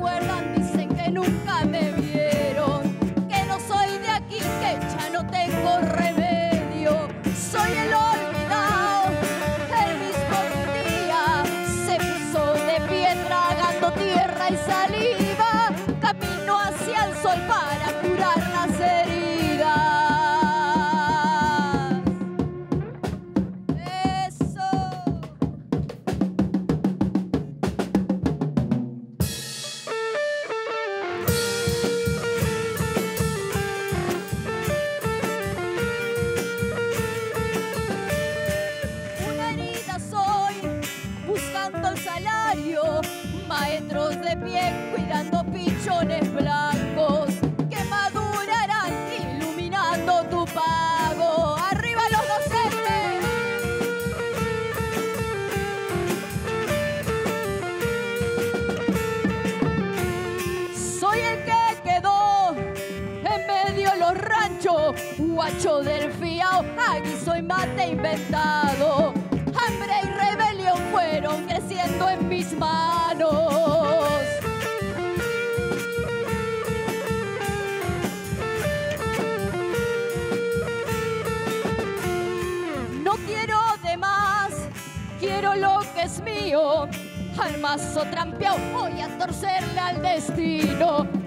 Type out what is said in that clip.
recuerdan, dicen que nunca me vieron, que no soy de aquí, que ya no tengo remedio. Soy el olvidado, el mismo que un día se puso de pie tragando tierra y saliva, camino hacia el sol para curar las heridas. Maestros de pie cuidando pichones blancos que madurarán iluminando tu pago. ¡Arriba los docentes! Soy el que quedó en medio de los ranchos, guacho del fiao, aquí soy mate inventado. Hambre y rebelión fueron creciendo en mis manos. No quiero de más, quiero lo que es mío. Al mazo trampeado voy a torcerle al destino.